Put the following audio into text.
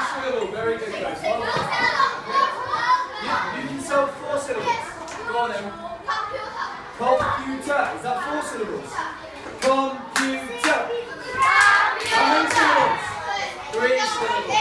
syllable. Very good, guys. Well done. You can spell 4 syllables. Go on then. Computer. Is that 4 syllables? Computer. How many syllables? 3 syllables.